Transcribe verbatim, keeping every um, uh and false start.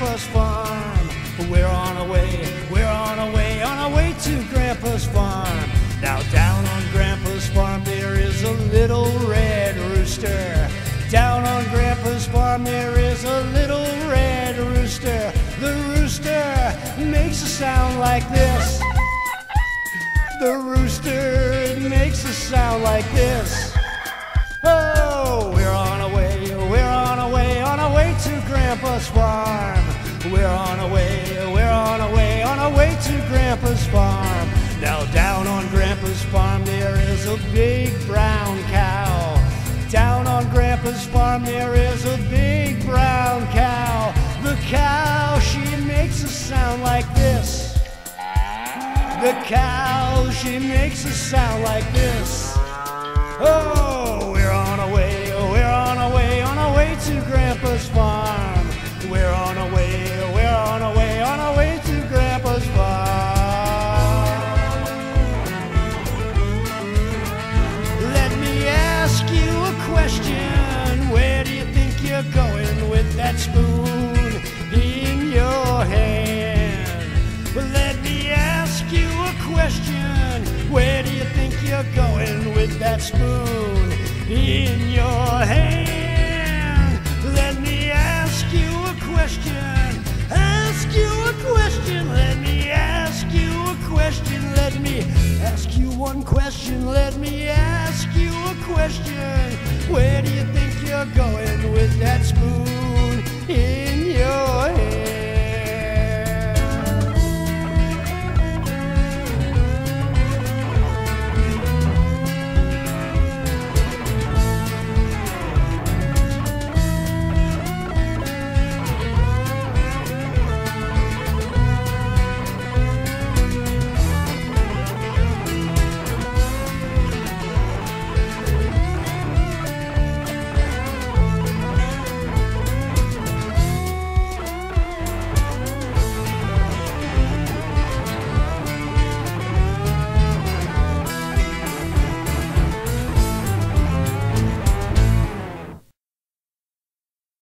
Grandpa's farm. We're on our way, we're on our way, on our way to Grandpa's farm. Now down on Grandpa's farm there is a little red rooster. Down on Grandpa's farm there is a little red rooster. The rooster makes a sound like this. The rooster makes a sound like this. Oh, we're on our way, we're on our way, on our way to Grandpa's farm. We're on our way, we're on our way, on our way to Grandpa's farm. Now down on Grandpa's farm there is a big brown cow. Down on Grandpa's farm there is a big brown cow. The cow, she makes a sound like this. The cow, she makes a sound like this. Oh, we're on our way, we're on our way, on our way to Grandpa's farm. We're on our way, we're on our way, on our way to Grandpa's farm. Let me ask you a question. Where do you think you're going with that spoon in your hand? Well, let me ask you a question. Where do you think you're going with that spoon in your hand? Let me ask you a question. Ask you a question. Let me ask you a question. Let me ask you one question. Let me ask you a question. Where do you think you're going with that spoon in